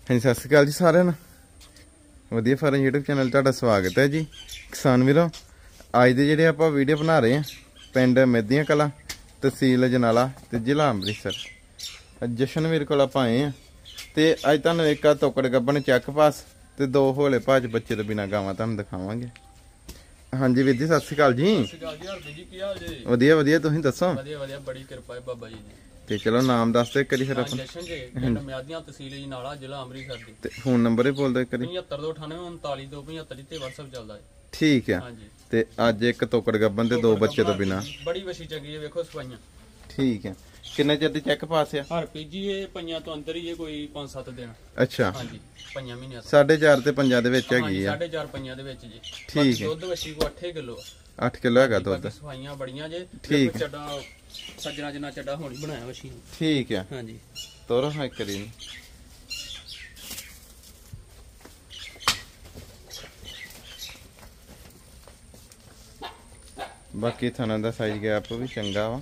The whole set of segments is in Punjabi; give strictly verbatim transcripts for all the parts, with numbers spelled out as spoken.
ਹਾਂਜੀ ਸਤਿ ਸ਼੍ਰੀ ਅਕਾਲ ਜੀ ਸਾਰਿਆਂ ਨੂੰ। ਵਧੀਆ ਫਾਰਮ YouTube ਚੈਨਲ ਤੁਹਾਡਾ ਸਵਾਗਤ ਹੈ ਜੀ ਕਿਸਾਨ ਵੀਰੋ। ਅੱਜ ਦੇ ਜਿਹੜੇ ਆਪਾਂ ਵੀਡੀਓ ਬਣਾ ਰਹੇ ਹਾਂ ਪਿੰਡ ਮਹਿਦੀਆਂ ਕਲਾਂ ਤਹਿਸੀਲ ਅਜਨਾਲਾ ਤੇ ਜ਼ਿਲ੍ਹਾ ਅੰਮ੍ਰਿਤਸਰ। ਜਸ਼ਨ ਵੀਰ ਕੋਲ ਆਪਾਂ ਆਏ ਹਾਂ ਤੇ ਅੱਜ ਤੁਹਾਨੂੰ ਇੱਕ ਆ ਤੋਕੜ ਗੱਬਣ ਚੈੱਕ ਪਾਸ ਤੇ ਦੋ ਹੋਲੇ ਭਾਜ ਬੱਚੇ ਤੋਂ ਬਿਨਾਂ ਗਾਵਾਂ ਤੁਹਾਨੂੰ ਦਿਖਾਵਾਂਗੇ। ਹਾਂਜੀ ਵੀਰ ਜੀ ਸਤਿ ਸ਼੍ਰੀ ਅਕਾਲ ਜੀ। ਸਤਿ ਸ਼੍ਰੀ ਅਕਾਲ ਜੀ ਹਰਪ੍ਰੀਤ ਜੀ, ਕੀ ਹਾਲ ਜੀ? ਵਧੀਆ ਵਧੀਆ, ਤੁਸੀਂ ਦੱਸੋ? ਵਧੀਆ ਵਧੀਆ, ਬੜੀ ਕਿਰਪਾ ਹੈ ਬਾਬਾ ਜੀ ਦੀ। ਤੇ ਚਲੋ ਨਾਮ ਦੱਸ ਦਿਓ ਇੱਕ ਵਾਰੀ ਫਿਰ ਆਪਾਂ। ਜਸ਼ਨ ਜੀ, ਪਿੰਡ ਮਹਿਦੀਆਂ ਤਹਿਸੀਲ ਅਜਨਾਲਾ ਜ਼ਿਲ੍ਹਾ ਅੰਮ੍ਰਿਤਸਰ ਦੀ। ਤੇ ਫੋਨ ਨੰਬਰ ਹੀ ਬੋਲ ਦਿਓ ਇੱਕ ਵਾਰੀ। ਪਝੱਤਰ ਦੋ ਅਠਾਨਵੇਂ ਉਨਤਾਲੀ ਦੋ ਪਝੱਤਰ ਤੇ WhatsApp ਚੱਲਦਾ ਹੈ। ਠੀਕ ਆ। ਹਾਂਜੀ ਤੇ ਅੱਜ ਇੱਕ ਤੋਕੜ ਗੱਬਣ ਤੇ ਦੋ ਬੱਚੇ ਤੋਂ ਬਿਨਾਂ। ਬੜੀ ਵਸੀ ਚੰਗੀ ਹੈ, ਵੇਖੋ ਸਫਾਈਆਂ। ਠੀਕ ਹੈ। ਕਿੰਨੇ ਚਿਰ ਦੀ ਚੈੱਕ ਪਾਸ ਆ ਹਰਪ੍ਰੀਤ ਜੀ? ਇਹ ਪੰਜਾਂ ਤੋਂ ਅੰਦਰ ਹੀ ਹੈ, ਕੋਈ ਪੰਜ ਸੱਤ ਦਿਨ। ਅੱਛਾ ਹਾਂਜੀ, ਪੰਜਾਂ ਮਹੀਨਿਆਂ ਤੋਂ। ਸਾਢੇ ਚਾਰ ਤੇ ਪੰਜਾਂ ਦੇ ਵਿੱਚ ਹੈਗੀ ਆ। ਸਾਢੇ ਚਾਰ ਪੰਜਾਂ ਦੇ ਵਿੱਚ ਜੀ। ਠੀਕ ਹੈ। ਦੁੱਧ ਵਸੀ ਕੋ ਅੱਠ ਕਿਲੋ ਅੱਠ ਕਿਲੋ ਹੈਗਾ ਦੁੱਧ। ਸਫਾਈਆਂ ਬੜੀਆਂ ਜੇ। ਠੀਕ ਹੈ। ਚੱਡਾ ਸੱਜਣਾ ਜਿੰਨਾ ਚੱਡਾ ਹੋਣੀ ਬਣਾਇਆ ਵਸੀ। ਠੀਕ ਆ। ਹਾਂਜੀ ਤੋਰੋ ਹਾਂ ਇੱਕ ਵਾਰੀ। ਬਾਕੀ ਥਾਣਾ ਦਾ ਸਾਈਜ਼ ਗੈਪ ਵੀ ਚੰਗਾ ਵਾ।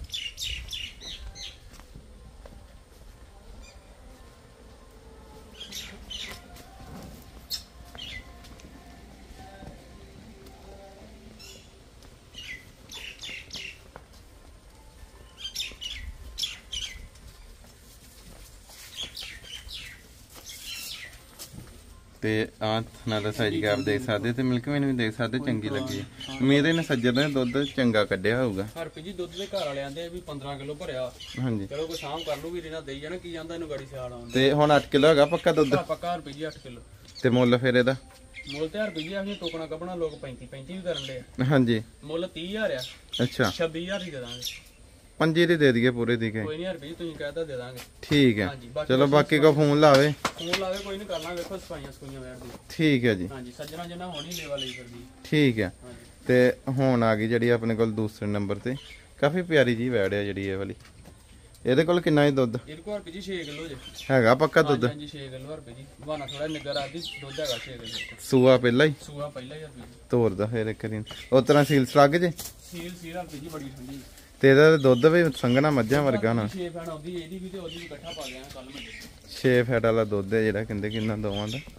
ਤੇ ਆਹ ਥਾਣਾ ਦਾ ਸਾਈਜ਼ ਗੈਪ ਦੇਖ ਸਕਦੇ ਤੇ ਮਿਲਕ ਵੇਨ ਵੀ ਦੇਖ ਸਕਦੇ, ਚੰਗੀ ਲੱਗੀ। ਮੇਰੇ ਨੇ ਸੱਜਰ ਨੇ ਦੁੱਧ ਚੰਗਾ ਕੱਢਿਆ ਹੋਊਗਾ। ਹਰਪ੍ਰੀਤ ਜੀ ਦੁੱਧ ਦੇ ਘਰ ਵਾਲਿਆਂ ਦੇ ਵੀ ਪੰਦਰਾਂ ਕਿਲੋ ਭਰਿਆ। ਹਾਂਜੀ ਚਲੋ ਕੋਈ ਸਾਂਭ ਕਰ ਲੂ ਵੀਰ ਇਹਨਾਂ ਦੇਈ ਜਾਣਾ, ਕੀ ਜਾਂਦਾ ਇਹਨੂੰ ਗਾੜੀ ਸਿਆਲ ਆਉਂਦਾ। ਤੇ ਹੁਣ ਅੱਠ ਕਿਲੋ ਹੈਗਾ ਪੱਕਾ ਦੁੱਧ? ਪੱਕਾ ਹਰਪ੍ਰੀਤ ਜੀ ਅੱਠ ਕਿਲੋ। ਤੇ ਮੁੱਲ ਫਿਰ ਇਹਦਾ? ਮੁੱਲ ਤੇ ਹਰਪ੍ਰੀਤ ਜੀ ਅਸੀਂ ਟੋਕਣਾ ਕੱਢਣਾ ਲੋਕ ਪੈਂਤੀ ਪੈਂਤੀ ਵੀ ਕਰਨ ਦੇ। ਹਾਂਜੀ ਮੁੱਲ ਤੀਹ ਹਜ਼ਾਰ ਆ। ਅੱਛਾ ਛੱਬੀ ਹਜ਼ਾਰ ਹੀ ਦੇ ਦਾਂਗੇ। ਪੰਜੀ ਦੀ ਦੇ ਦਈਏ ਪੂਰੇ ਦੀ। ਕੋਈ ਨਹੀਂ ਹਰਪ੍ਰੀਤ ਤੁਸੀਂ ਕਹਿਤਾ ਦੇ ਦਾਂਗੇ। ਠੀਕ ਹੈ। ਚਲੋ ਬਾਕੀ ਕੋ ਫੋਨ ਲਾਵੇ। ਫੋਨ ਲਾਵੇ ਕੋਈ ਨਹੀਂ, ਕਰਨਾ। ਵੇਖੋ ਸਫਾਈਆਂ ਸਫਾਈਆਂ ਵੈਰ ਦੀ। ਠੀਕ ਹੈ ਜੀ। ਹਾਂਜੀ ਸੱਜਣਾ ਜਿੰਨਾ ਹੋਣੀ ਲੇਵਾ ਲਈ ਫਿਰਦੀ। ਠੀਕ ਹੈ। ਤੇ ਹੁਣ ਆ ਗਈ ਜਿਹੜੀ ਆਪਣੇ ਕੋਲ ਦੂਸਰੇ ਨੰਬਰ ਤੇ ਕਾਫੀ ਪਿਆਰੀ ਜੀ ਵੈੜ ਆ ਜਿਹੜੀ ਇਹ ਵਾਲੀ। ਇਹਦੇ ਕੋਲ ਕਿੰਨਾ ਹੀ ਦੁੱਧ? ਇਹਦੇ ਕੋਲ ਹਰਪ੍ਰੀਤ ਜੀ ਛੇ ਕਿਲੋ ਜੇ ਹੈਗਾ ਪੱਕਾ ਦੁੱਧ? ਹਾਂਜੀ ਛੇ ਕਿਲੋ ਹਰਪ੍ਰੀਤ ਜੀ। ਬਹਾਨਾ ਥੋੜਾ ਨਿੱਗਰ ਆਦੀ ਦੁੱਧ ਹੈਗਾ ਛੇ ਕਿਲੋ। ਸੂਆ ਪਹਿਲਾਂ ਹੀ? ਸੂਆ ਪਹਿਲਾਂ ਹੀ ਹਰਪ੍ਰੀਤ। ਤੋਰਦਾ ਫਿਰ ਇੱਕ ਵਾਰੀ ਉਸ ਤਰ੍ਹਾਂ ਸੀਲ ਸਲੱਗ ਜੇ। ਸੀਲ ਸੀਲ ਹਰਪ੍ਰੀਤ ਜੀ ਬੜੀ ਠੰਡੀ। ਤੇ ਇਹਦਾ ਦੁੱਧ ਵੀ ਸੰਘਣਾ ਮੱਝਾਂ ਵਰਗਾ ਨਾ। ਛੇ ਫੈਨ ਆਉਂਦੀ ਇਹਦੀ ਵੀ ਤੇ ਉਹਦੀ ਵੀ ਇਕੱਠਾ ਪਾ ਗਿਆ ਕੱਲ ਮੈਂ। ਛੇ ਫੈਟ ਵਾਲਾ ਦੁੱਧ ਹੈ ਜਿਹੜਾ ਕਹਿੰਦੇ ਕਿ ਇਹਨਾਂ ਦੋਵਾਂ ਦਾ।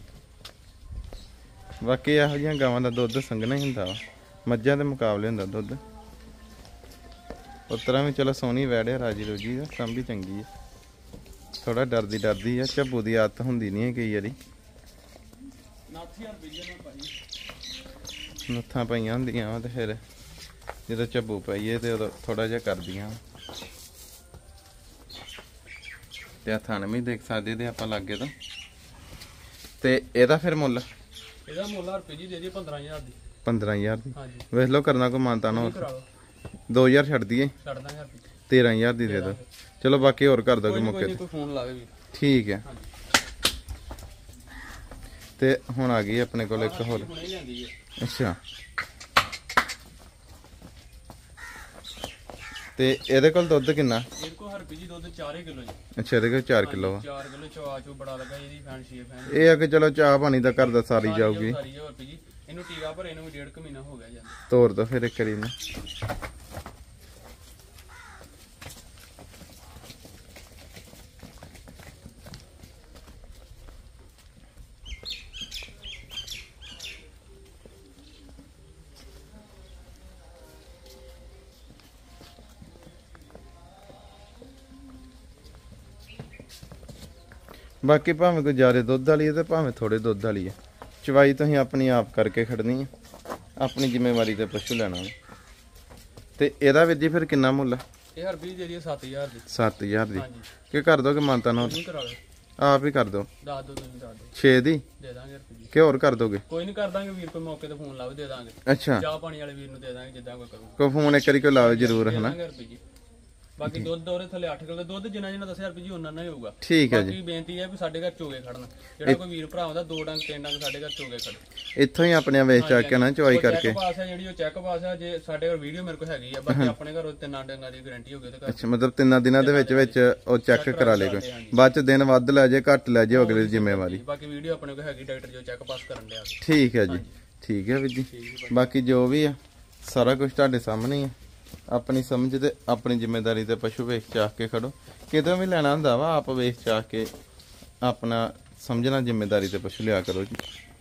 ਬਾਕੀ ਇਹੋ ਜਿਹੀਆਂ ਗਾਵਾਂ ਦਾ ਦੁੱਧ ਸੰਘਣਾ ਹੀ ਹੁੰਦਾ ਵਾ, ਮੱਝਾਂ ਦੇ ਮੁਕਾਬਲੇ ਹੁੰਦਾ ਦੁੱਧ। ਉਸ ਤਰ੍ਹਾਂ ਵੀ ਚਲੋ ਸੋਹਣੀ ਵੈੜਿਆ ਰਾਜੀ ਰੋਜੀ ਦਾ, ਕੰਮ ਵੀ ਚੰਗੀ ਹੈ। ਥੋੜਾ ਡਰਦੀ ਡਰਦੀ ਆ, ਝੱਬੂ ਦੀ ਆਦਤ ਹੁੰਦੀ ਨਹੀਂ ਹੈ ਕਈ ਵਾਰੀ। ਨੱਥਾਂ ਪਈਆਂ ਹੁੰਦੀਆਂ ਵਾ ਤੇ ਫਿਰ ਜਦੋਂ ਝੱਬੂ ਪਾਈਏ ਤੇ ਉਦੋਂ ਥੋੜਾ ਜਿਹਾ ਕਰਦੀਆਂ। ਤੇ ਆ ਥਣ ਵੀ ਦੇਖ ਸਕਦੇ ਤੇ ਆਪਾਂ ਲਾਗੇ ਤੋਂ। ਤੇ ਇਹਦਾ ਫਿਰ ਮੁੱਲ? ਇਹਦਾ ਮੁੱਲ ਹਰਪ੍ਰੀਤ ਜੀ ਦੇ ਦੇ ਪੰਦਰਾਂ ਹਜ਼ਾਰ ਦੀ। ਪੰਦਰਾਂ ਹਜ਼ਾਰ ਦੀ? ਹਾਂਜੀ ਵੇਖ ਲਓ ਕਰਨਾ ਕੋ ਮਾਨਤਾ ਨਾ। ਕਰਾ ਲਓ। ਦੋ ਹਜ਼ਾਰ ਛੱਡ ਦਈਏ? ਛੱਡ ਦਾਂਗੇ ਹਰਪ੍ਰੀਤ। ਤੇਰਾਂ ਹਜ਼ਾਰ ਦੀ ਦੇ ਦੋ। ਚਲੋ ਬਾਕੀ ਹੋਰ ਕਰ ਦੋਗੇ ਮੌਕੇ ਤੇ। ਕੋਈ ਫੋਨ ਲਾਵੇ ਵੀ। ਠੀਕ ਹੈ। ਤੇ ਹੁਣ ਆ ਗਈ ਆਪਣੇ ਕੋਲ ਇੱਕ ਹੋਰ। ਅੱਛਾ ਤੇ ਇਹਦੇ ਕੋਲ ਦੁੱਧ ਕਿੰਨਾ? ਇਹਦੇ ਕੋਲ ਹਰਪ੍ਰੀਤ ਜੀ ਦੁੱਧ ਚਾਰ ਕਿਲੋ ਜੀ। ਅੱਛਾ ਇਹਦੇ ਕੋਲ ਚਾਰ ਕਿਲੋ ਆ। ਚਾਰ ਕਿਲੋ ਚਵਾ ਚੋ ਬੜਾ ਲੱਗਾ ਇਹਦੀ ਫੈਨ ਛੇ ਫੈਨ। ਇਹ ਆ ਕਿ ਚਲੋ ਚਾਹ ਪਾਣੀ ਦਾ ਘਰ ਦਾ ਸਾਰੀ ਜਾਊਗੀ। ਸਾਰੀ ਜਾਊ ਹਰਪ੍ਰੀਤ ਜੀ। ਇਹਨੂੰ ਟੀਕਾ ਭਰੇ ਨੂੰ ਵੀ ਡੇਢ ਕੁ ਮਹੀਨਾ ਹੋ ਗਿਆ ਜਾਂਦਾ। ਤੋਰ ਦੋ ਫਿਰ ਇੱਕ ਵਾਰੀ ਨੂੰ। ਬਾਕੀ ਭਾਵੇਂ ਕੋਈ ਜ਼ਿਆਦਾ ਦੁੱਧ ਵਾਲੀ ਹੈ ਤੇ ਭਾਵੇਂ ਥੋੜੇ ਦੁੱਧ ਵਾਲੀ ਹੈ, ਚਵਾਈ ਤੁਸੀਂ ਆਪਣੀ ਆਪ ਕਰਕੇ ਖੜਨੀ ਹੈ, ਆਪਣੀ ਜ਼ਿੰਮੇਵਾਰੀ ਤੇ ਪਸ਼ੂ ਲੈਣਾ। ਤੇ ਇਹਦਾ ਵੀਰ ਜੀ ਫਿਰ ਕਿੰਨਾ ਮੁੱਲ? ਇਹ ਹਰਪ੍ਰੀਤ ਜੀ ਦੀ ਸੱਤ ਹਜ਼ਾਰ ਦੀ। ਸੱਤ ਹਜ਼ਾਰ ਦੀ? ਹਾਂਜੀ ਕੀ ਕਰ ਦੋਗੇ ਮਾਨਤਾ ਨਾਲ? ਕਰਾ ਲਓ। ਆਪ ਹੀ ਕਰ ਦੋ। ਦੱਸ ਦੋ ਤੁਸੀਂ ਦੱਸ ਦੋ। ਛੇ ਦੀ ਦੇ ਦਾਂਗੇ ਹਰਪ੍ਰੀਤ ਜੀ। ਕਿ ਹੋਰ ਕਰ ਦੋਗੇ? ਕੋਈ ਨਹੀਂ ਕਰ ਦਾਂਗੇ ਵੀਰ, ਕੋਈ ਮੌਕੇ ਤੇ ਫੋਨ ਲਾਵੇ ਦੇ ਦਾਂਗੇ। ਅੱਛਾ ਚਾਹ ਪਾਣੀ ਵਾਲੇ ਵੀਰ ਨੂੰ ਦੇ ਦਾਂਗੇ ਜਿੱਦਾਂ ਕੋਈ ਕਰੂ। ਕੋਈ ਫੋਨ ਇੱਕ ਵਾਰੀ ਕੋਈ ਲਾਵੇ ਜ਼ਰੂਰ ਹਨਾ। ਬਾਕੀ ਦੁੱਧ ਦੋਰੇ ਥੱਲੇ ਅੱਠ ਕਿਲੋ ਦੁੱਧ ਜਿੰਨਾ ਜਿੰਨਾ ਦੱਸਿਆ ਹਰਪ੍ਰੀਤ ਜੀ ਉਹਨਾਂ ਨਾਲ ਹੀ ਹੋਊਗਾ। ਠੀਕ ਹੈ ਜੀ। ਬਾਕੀ ਬੇਨਤੀ ਹੈ ਵੀ ਸਾਡੇ ਘਰ ਚੋਗੇ ਖੜਨ। ਜਿਹੜਾ ਕੋਈ ਵੀਰ ਭਰਾ ਹੁੰਦਾ ਦੋ ਡੰਗ ਤਿੰਨ ਡੰਗ ਸਾਡੇ ਘਰ ਚੋਗੇ ਖੜੇ। ਇੱਥੋਂ ਹੀ ਆਪਣੇ ਵੇਚ ਚੱਕ ਕੇ ਨਾ ਚਵਾਈ ਕਰਕੇ। ਚੈੱਕ ਪਾਸ ਹੈ ਜਿਹੜੀ ਉਹ ਚੈੱਕ ਪਾਸ ਹੈ। ਜੇ ਸਾਡੇ ਕੋਲ ਵੀਡੀਓ ਮੇਰੇ ਕੋਲ ਹੈਗੀ ਆ, ਬਾਕੀ ਆਪਣੇ ਘਰ ਤਿੰਨਾਂ ਡੰਗਾਂ ਦੀ ਗਾਰੰਟੀ ਹੋਵੇ ਤੇ ਘਰ। ਅੱਛਾ ਮਤਲਬ ਤਿੰਨਾਂ ਦਿਨਾਂ ਦੇ ਵਿੱਚ ਵਿੱਚ ਉਹ ਚੈੱਕ ਕਰਾ ਲੇਗਾ। ਬਾਅਦ ਚ ਦਿਨ ਵੱਧ ਲੈ ਜੇ ਘੱਟ ਲੈ ਜੇ ਅਗਲੇ ਦੀ ਜ਼ਿੰਮੇਵਾਰੀ। ਬਾਕੀ ਵੀਡੀਓ ਆਪਣੇ ਕੋਲ ਹੈਗੀ, ਡਾਕਟਰ ਜੋ ਚੈੱਕ ਪਾਸ ਕਰਨ ਡਿਆ। ਠੀਕ ਹੈ ਜੀ। ਠੀਕ ਹੈ ਵੀਰ ਜੀ। ਬਾਕੀ ਜੋ ਵੀ ਆ ਸਾਰਾ ਕੁਝ ਤੁਹਾਡੇ ਸਾਹਮਣੇ ਆ। ਆਪਣੀ ਸਮਝ ਤੇ ਆਪਣੀ ਜ਼ਿੰਮੇਵਾਰੀ ਤੇ ਪਸ਼ੂ ਵੇਖ ਚਾਹ ਕੇ ਖੜੋ। ਕਿਤੇ ਵੀ ਲੈਣਾ ਹੁੰਦਾ ਵਾ ਆਪ ਵੇਖ ਚਾਹ ਕੇ ਆਪਣਾ ਸਮਝਣਾ ਜ਼ਿੰਮੇਵਾਰੀ ਤੇ ਪਸ਼ੂ ਲਿਆ ਕਰੋ ਜੀ।